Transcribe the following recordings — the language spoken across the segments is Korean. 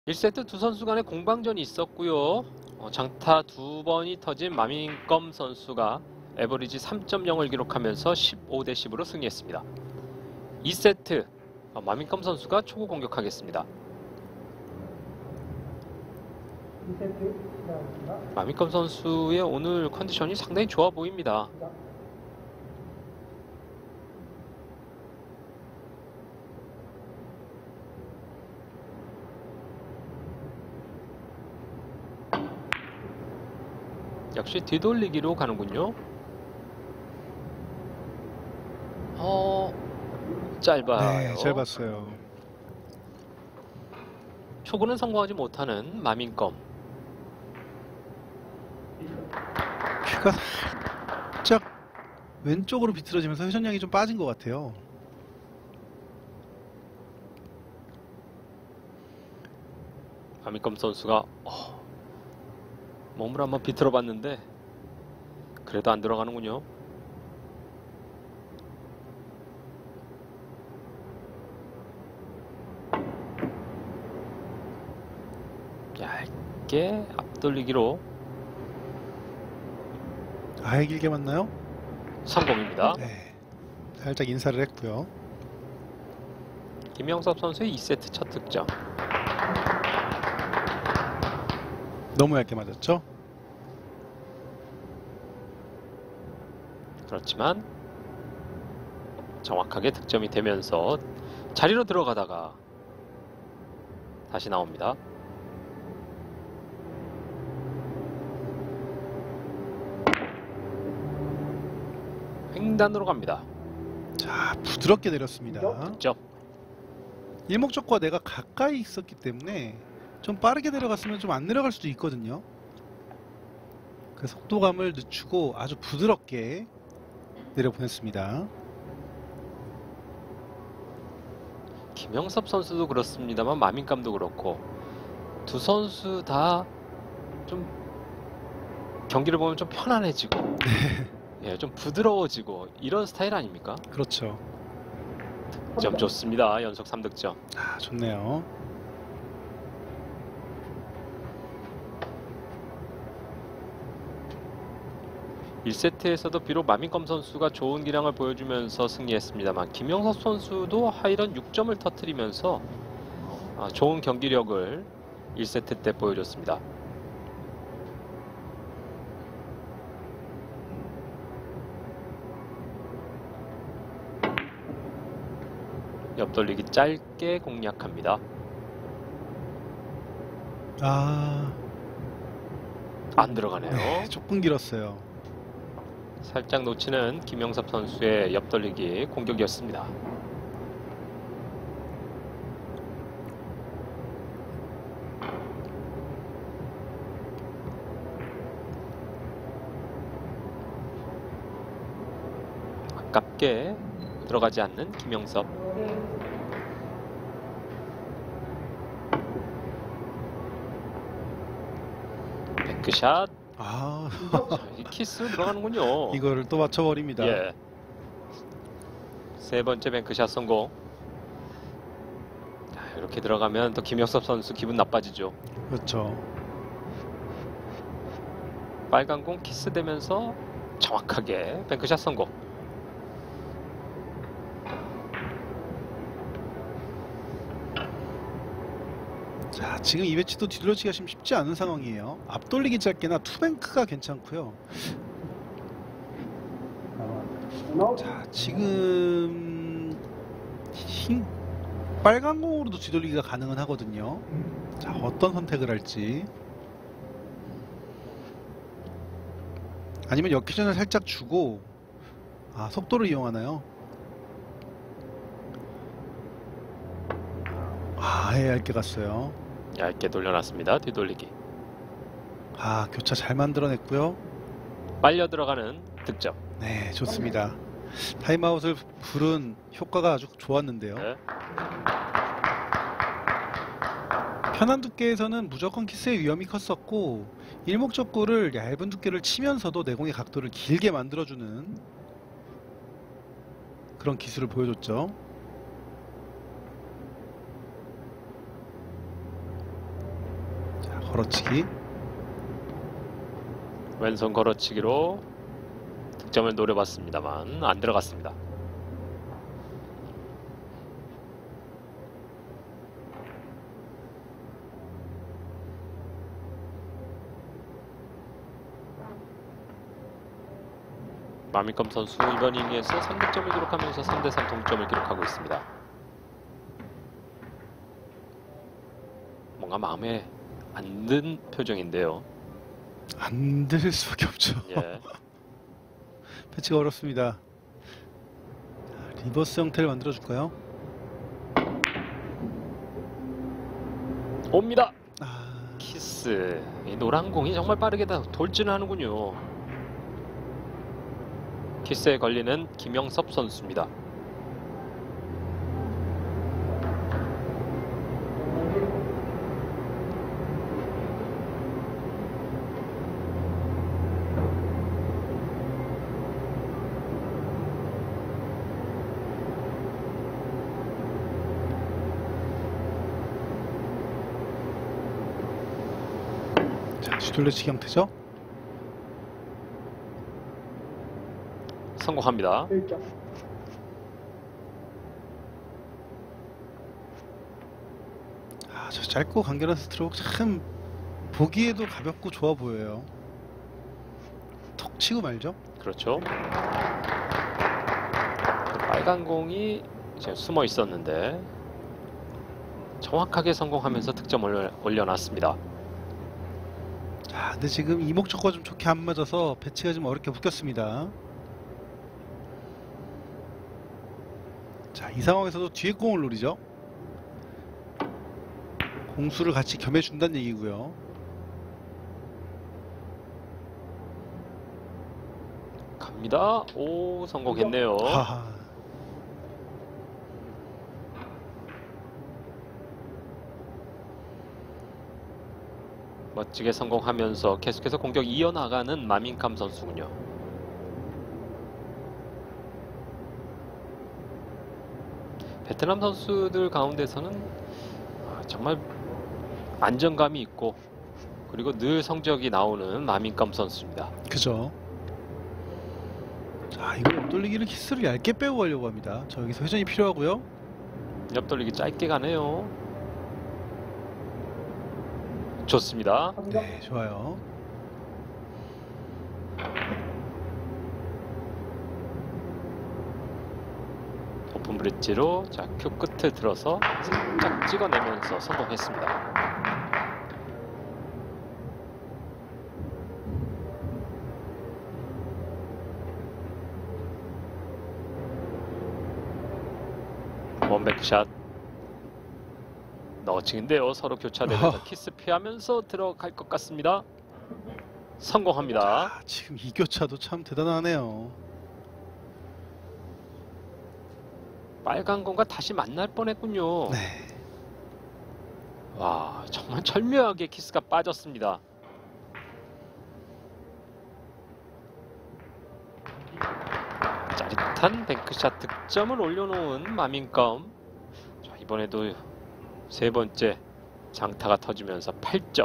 1세트 두 선수 간의 공방전이 있었고요. 장타 두 번이 터진 마민검 선수가 에버리지 3.0을 기록하면서 15대 10으로 승리했습니다. 2세트 마민검 선수가 초구 공격하겠습니다. 마민검 선수의 오늘 컨디션이 상당히 좋아 보입니다. 역시 뒤돌리기로 가는군요. 짧아요. 네, 잘 봤어요. 초구는 성공하지 못하는 마민검. 큐가 살짝 왼쪽으로 비틀어지면서 회전량이 좀 빠진 것 같아요. 마민검 선수가 몸을 한번 비틀어 봤는데 그래도 안 들어가는군요. 얇게 앞돌리기로 아예 길게 맞나요? 성공입니다. 네, 살짝 인사를 했고요. 김영섭 선수의 2세트 첫 득점. 너무 얇게 맞았죠? 그렇지만 정확하게 득점이 되면서 자리로 들어가다가 다시 나옵니다. 횡단으로 갑니다. 자, 부드럽게 내렸습니다. 득점. 일목적과 내가 가까이 있었기 때문에 좀 빠르게 내려갔으면 좀 안 내려갈 수도 있거든요. 그 속도감을 늦추고 아주 부드럽게 내려보냈습니다. 김영섭 선수도 그렇습니다만 마민감도 그렇고 두 선수 다 좀 경기를 보면 좀 편안해지고 예, 좀 부드러워지고 이런 스타일 아닙니까? 그렇죠. 득점 좋습니다. 연속 3득점. 아, 좋네요. (1세트에서도) 비록 마민검 선수가 좋은 기량을 보여주면서 승리했습니다만 김영섭 선수도 하이런 6점을 터뜨리면서 좋은 경기력을 1세트 때 보여줬습니다. 옆돌리기 짧게 공략합니다. 안 들어가네요. 네, 조금 길었어요. 살짝 놓치는 김영섭 선수의 옆돌리기 공격이었습니다. 아깝게 들어가지 않는 김영섭. 뱅크샷. 이 키스 들어가는군요. 이거를 또 맞춰버립니다. 예. 세 번째 뱅크샷 성공. 자, 이렇게 들어가면 또 김영섭 선수 기분 나빠지죠. 그렇죠. 빨간 공 키스되면서 정확하게 뱅크샷 성공. 자, 지금 이 배치도 뒤돌려치기가 좀 쉽지 않은 상황이에요. 앞돌리기 짧게나 투뱅크가 괜찮고요. 자, 지금 빨간 공으로도 뒤돌리기가 가능은 하거든요. 자, 어떤 선택을 할지. 아니면 역회전을 살짝 주고 속도를 이용하나요? 얇게 갔어요. 얇게 돌려놨습니다. 뒤돌리기. 교차 잘 만들어냈고요. 빨려 들어가는 득점. 네, 좋습니다. 타임아웃을 부른 효과가 아주 좋았는데요. 네. 편한 두께에서는 무조건 키스의 위험이 컸었고 일목적구를 얇은 두께를 치면서도 내공의 각도를 길게 만들어주는 그런 기술을 보여줬죠. 걸어치기. 왼손 걸어치기로 득점을 노려봤습니다만 안 들어갔습니다. 마민검 선수 이번 이닝에서 3득점을 기록하면서 3대3 동점을 기록하고 있습니다. 뭔가 마음에 안 든 표정인데요. 안 될 수밖에 없죠. 예. 패치가 어렵습니다. 자, 리버스 형태를 만들어 줄까요? 옵니다. 아, 키스. 이 노란 공이 정말 빠르게 다 돌진하는군요. 키스에 걸리는 김영섭 선수입니다. 자, 뒤돌려치기 형태죠? 성공합니다. 아, 저 짧고 간결한 스트로크 참 보기에도 가볍고 좋아 보여요. 톡 치고 말죠. 그렇죠. 빨간 공이 이제 숨어 있었는데 정확하게 성공하면서 득점을 올려놨습니다. 자, 근데 지금 이목적과 좀 좋게 안 맞아서 배치가 좀 어렵게 묶였습니다. 자, 이 상황에서도 뒤에 공을 노리죠. 공수를 같이 겸해준다는 얘기고요. 갑니다. 오, 성공했네요. 하하. 멋지게 성공하면서 계속해서 공격 이어나가는 마민캄 선수군요. 베트남 선수들 가운데서는 정말 안정감이 있고 그리고 늘 성적이 나오는 마민캄 선수입니다. 그죠. 자, 이거 옆돌리기는 키스를 얇게 빼고 가려고 합니다. 자, 여기서 회전이 필요하고요. 옆돌리기 짧게 가네요. 좋습니다. 네, 좋아요. 오픈 브릿지로 자, 큐 끝을 들어서 살짝 찍어내면서 성공했습니다. 원백샷 너칭인데요. 서로 교차되면서 키스 피하면서 들어갈 것 같습니다. 성공합니다. 아, 지금 이 교차도 참 대단하네요. 빨간 공과 다시 만날 뻔했군요. 네. 와, 정말 절묘하게 키스가 빠졌습니다. 짜릿한 뱅크샷 득점을 올려놓은 마민검. 자, 이번에도 세 번째 장타가 터지면서 8점.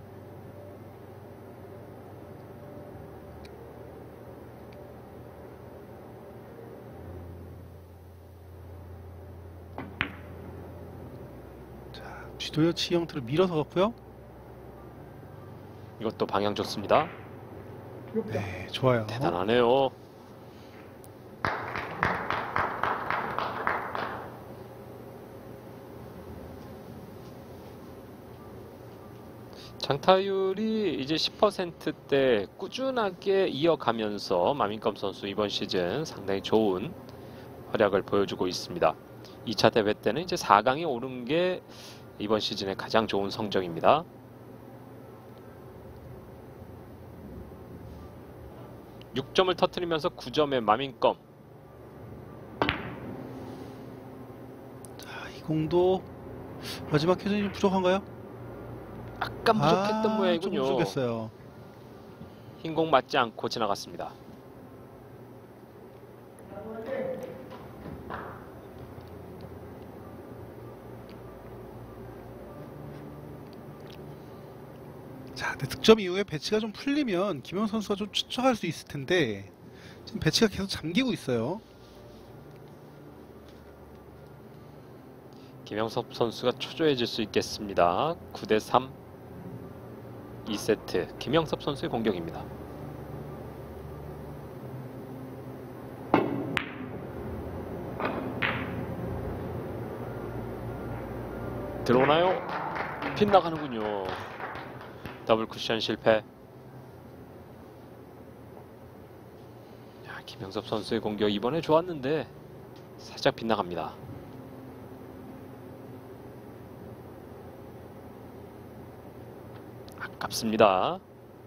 자, 뒤돌려치기 형태로 밀어서 갔고요. 이것도 방향 좋습니다. 네, 좋아요. 대단하네요. 장타율이 이제 10%대 꾸준하게 이어가면서 마민검 선수 이번 시즌 상당히 좋은 활약을 보여주고 있습니다. 2차 대회 때는 이제 4강에 오른 게 이번 시즌의 가장 좋은 성적입니다. (6점을) 터뜨리면서 9점의 마민검. 자, 이 공도 마지막 회전이 좀 부족한가요? 약간 부족했던 좀 모양이군요. 부족했어요. 흰 공 맞지 않고 지나갔습니다. 자, 근데 득점 이후에 배치가 좀 풀리면 김영 선수가 좀 추격할 수 있을 텐데 지금 배치가 계속 잠기고 있어요. 김영섭 선수가 초조해질 수 있겠습니다. 9대3 2세트 김영섭 선수의 공격입니다. 들어오나요? 빗나가는군요. 더블 쿠션 실패. 야, 김영섭 선수의 공격 이번에 좋았는데 살짝 빗나갑니다. 아깝습니다.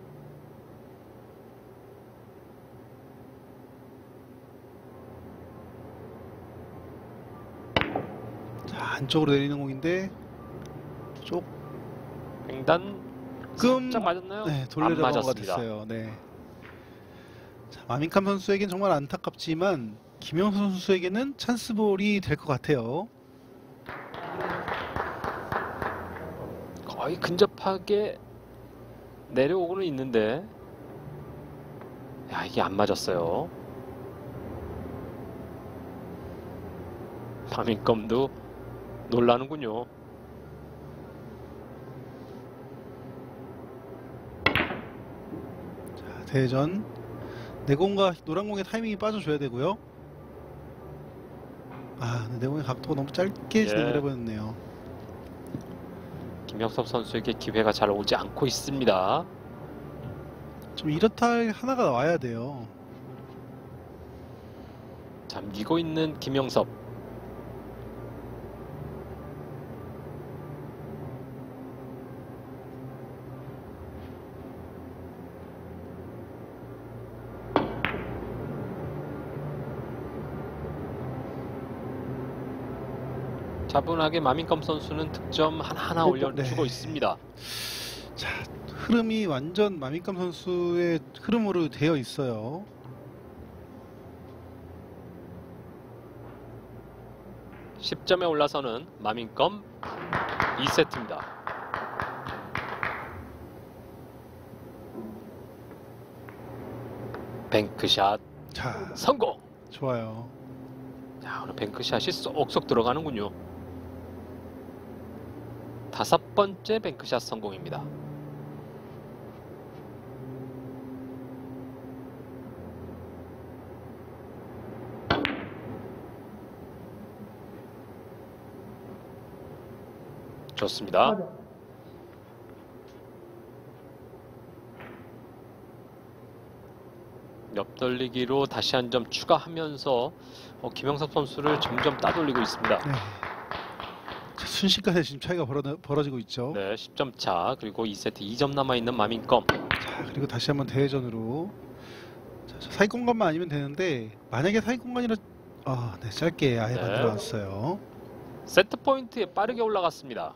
자, 안쪽으로 내리는 공인데 조금 횡단 살짝 맞았나요? 네, 안 돌려잡은 것 맞았습니다. 같았어요. 네. 자, 마민캄 선수에겐 정말 안타깝지만 김영 선수에게는 찬스볼이 될 것 같아요. 거의 근접하게 내려오고는 있는데 야, 이게 안 맞았어요. 마민검도 놀라는군요. 자, 대전 내공과 노란공의 타이밍이 빠져줘야 되고요. 아, 근데 내공의 각도가 너무 짧게 예. 진행을 해버렸네요. 김영섭 선수에게 기회가 잘 오지 않고 있습니다. 좀 이렇다 할 하나가 와야 돼요. 잠기고 있는 김영섭. 차분하게 마민검 선수는 득점 하나하나 올려주고 네. 있습니다. 자, 흐름이 완전 마민캄 선수의 흐름으로 되어 있어요. 십 점에 올라서는 마민검 2세트입니다. 뱅크샷 자, 성공! 좋아요. 자, 오늘 뱅크샷이 쏙쏙 들어가는군요. 5번째 뱅크샷 성공입니다. 좋습니다. 옆돌리기로 다시 한 점 추가하면서 김영섭 선수를 점점 따돌리고 있습니다. 네. 자, 순식간에 지금 차이가 벌어지고 있죠. 네, 10점 차. 그리고 2세트 2점 남아있는 마민검. 자, 그리고 다시 한번 대회전으로. 자, 저 사이 공간만 아니면 되는데 만약에 사이 공간이라 네, 짧게 아예 네. 만들어놨어요. 세트 포인트에 빠르게 올라갔습니다.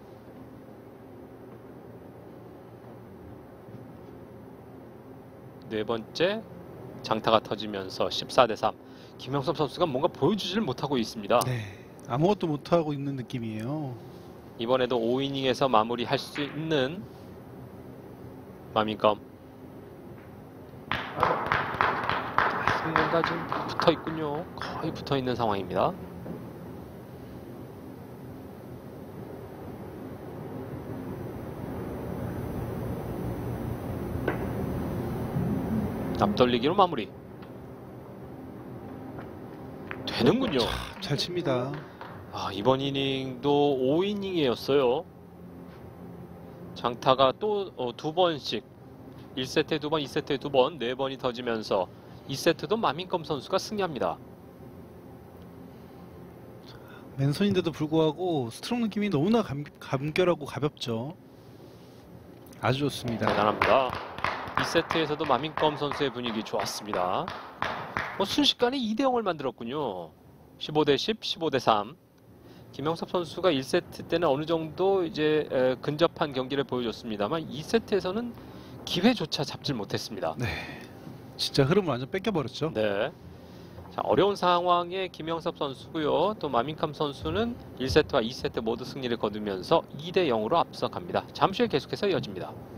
네 번째 장타가 터지면서 14대3. 김영섭 선수가 뭔가 보여주지를 못하고 있습니다. 네, 아무것도 못하고 있는 느낌이에요. 이번에도 5이닝에서 마무리할 수 있는 마민검. 뭔가 좀 붙어 있군요. 거의 붙어 있는 상황입니다. 앞돌리기로 마무리. 되는군요. 잘 칩니다. 아, 이번 이닝도 5이닝이었어요. 장타가 또 2번씩 1세트에 2번, 2세트에 2번, 4번이 터지면서 2세트도 마민검 선수가 승리합니다. 맨손인데도 불구하고 스트로크 느낌이 너무나 감결하고 가볍죠. 아주 좋습니다. 대단합니다. 2세트에서도 마민검 선수의 분위기 좋았습니다. 순식간에 2대0을 만들었군요. 15대10, 15대3. 김영섭 선수가 1세트 때는 어느 정도 이제 근접한 경기를 보여줬습니다만 2세트에서는 기회조차 잡질 못했습니다. 네, 진짜 흐름을 완전 뺏겨버렸죠. 네. 자, 어려운 상황에 김영섭 선수고요. 또 마민캄 선수는 1세트와 2세트 모두 승리를 거두면서 2대0으로 앞서갑니다. 잠시 후에 계속해서 이어집니다.